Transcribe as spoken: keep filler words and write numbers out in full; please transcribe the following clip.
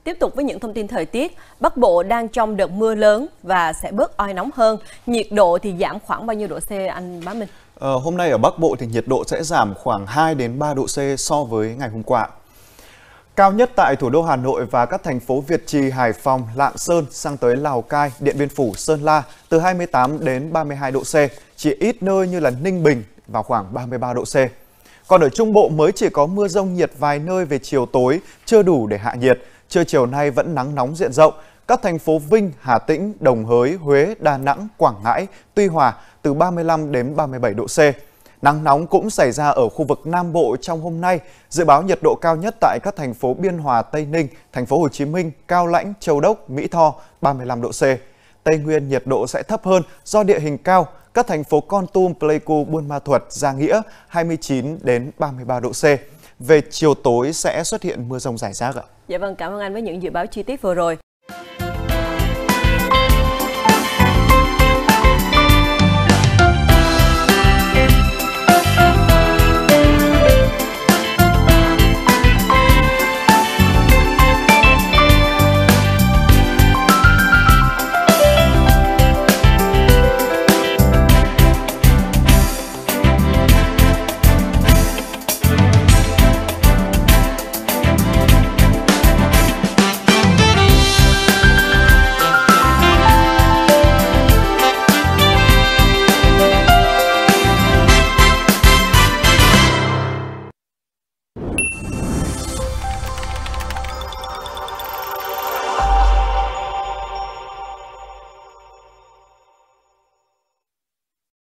Tiếp tục với những thông tin thời tiết, Bắc Bộ đang trong đợt mưa lớn và sẽ bớt oi nóng hơn. Nhiệt độ thì giảm khoảng bao nhiêu độ C anh Bá Minh? Ờ, hôm nay ở Bắc Bộ thì nhiệt độ sẽ giảm khoảng hai đến ba độ C so với ngày hôm qua. Cao nhất tại thủ đô Hà Nội và các thành phố Việt Trì, Hải Phòng, Lạng Sơn sang tới Lào Cai, Điện Biên Phủ, Sơn La từ hai mươi tám đến ba mươi hai độ C, chỉ ít nơi như là Ninh Bình vào khoảng ba mươi ba độ C. Còn ở Trung Bộ mới chỉ có mưa rông nhiệt vài nơi về chiều tối, chưa đủ để hạ nhiệt. Trưa chiều nay vẫn nắng nóng diện rộng. Các thành phố Vinh, Hà Tĩnh, Đồng Hới, Huế, Đà Nẵng, Quảng Ngãi, Tuy Hòa từ ba mươi lăm đến ba mươi bảy độ C. Nắng nóng cũng xảy ra ở khu vực Nam Bộ trong hôm nay. Dự báo nhiệt độ cao nhất tại các thành phố Biên Hòa, Tây Ninh, thành phố Hồ Chí Minh, Cao Lãnh, Châu Đốc, Mỹ Tho ba mươi lăm độ C. Tây Nguyên nhiệt độ sẽ thấp hơn do địa hình cao. Các thành phố Kon Tum, Pleiku, Buôn Ma Thuột, Gia Nghĩa hai mươi chín đến ba mươi ba độ C. Về chiều tối sẽ xuất hiện mưa rông rải rác ạ. Dạ vâng, cảm ơn anh với những dự báo chi tiết vừa rồi.